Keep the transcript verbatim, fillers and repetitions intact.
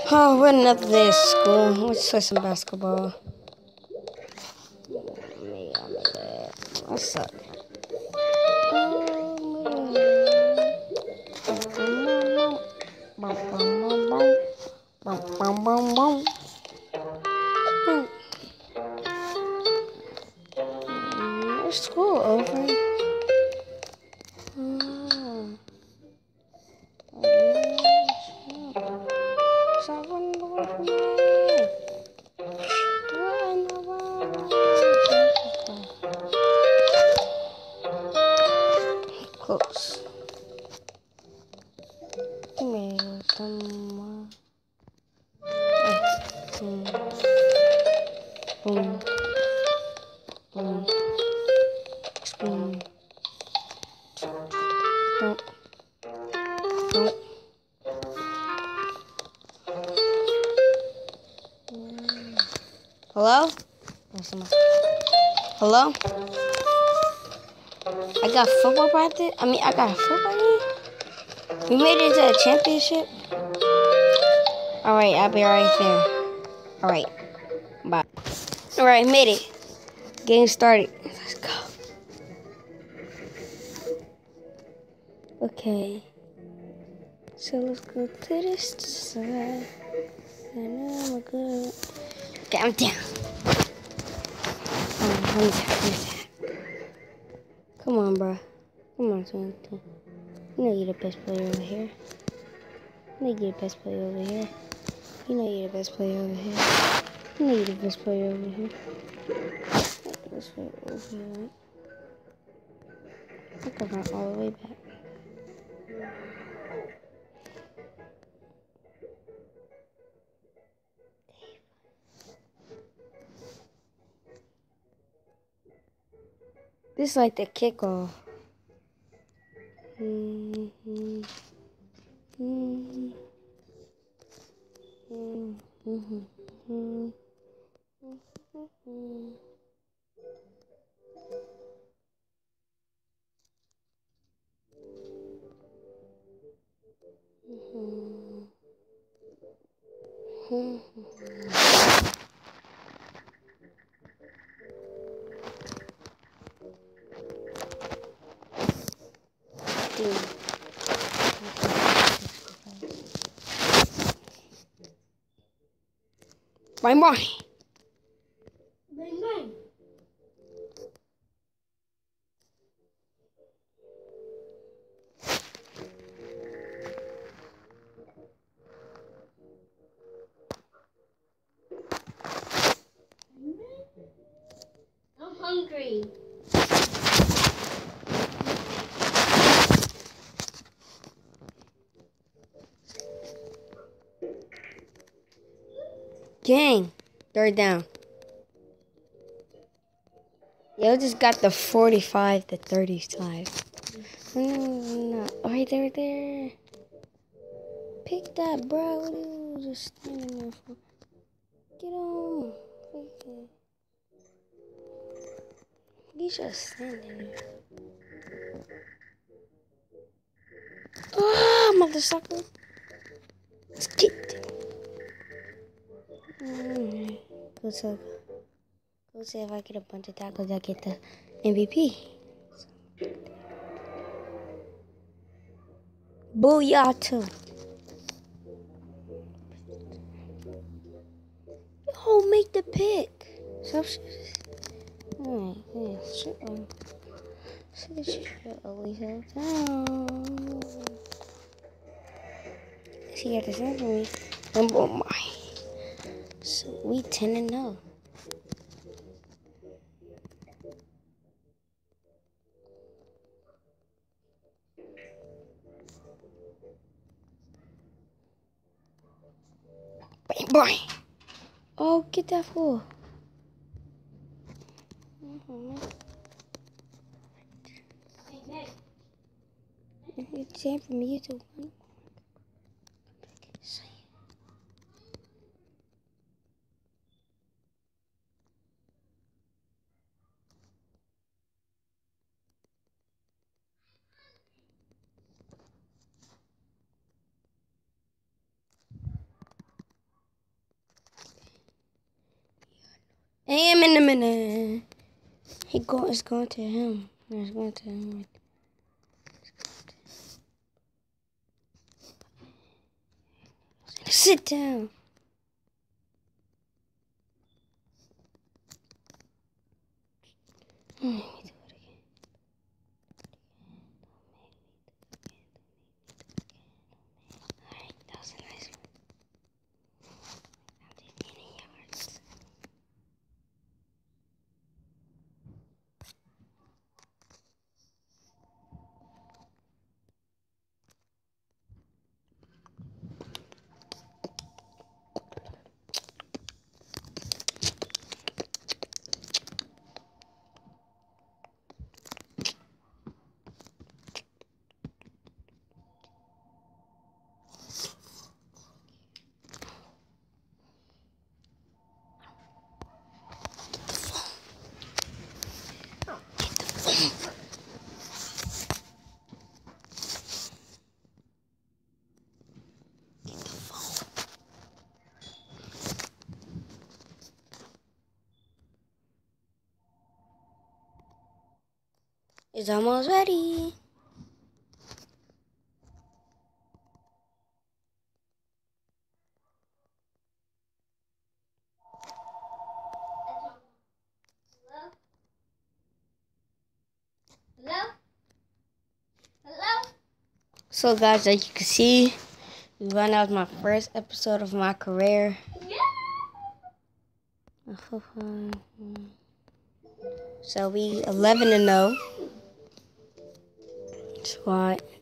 Oh, what another day of school. Let's play some basketball. Me, I'm a bad. I suck. Is school over? Oh. Stop running away from me. Run away. Close. Email someone. Boom. Boom. Boom. Boom. Don't. Don't. Hello? Hello? I got football practice. I mean, I got a football game. We made it to a championship. All right, I'll be right there. All right, bye. All right, made it. Game started. Let's go. Okay. So let's go to this side. And I'm good. Okay, I'm down. Oh, I'm down. I'm down. Come on, bro. Come on, son. You know you're the best player over here. You know you're the best player over here. You know you're the best player over here. You know you're the best player over here. This way over here, right? I think I went all the way back. This is like the kickoff. Mm-hmm. Mm-hmm. Mm-hmm. Mm-hmm. Mm-hmm. Bang bang. Bang bang. I'm hungry. Gang. Third down. Yo just got the forty-five to thirty-five. No, no, no. Right there, right there. Pick that, bro. What are you just standing there for? Get on. Okay. He's just standing there. Ah, mother sucker. Let's get it. Alright. Go to, go see if I get a bunch of tackles. I get the M V P. Booyah, too. Oh, make the pick. Stop shooting. Alright, yeah, shoot on. So they should always have down. She got the same for me. And oh my. So we ten and oh. Bang, bang. Oh, get that fool. Mm-hmm. It's time for me to win. him in a minute. He go. It's going to him. It's going to him. Sit down. Let me do it again. Alright, that was a nice one. I did any yards. It's almost ready. Hello? Hello? So guys, as you can see, we run out my first episode of my career. Yeah. So we eleven and oh. Squad.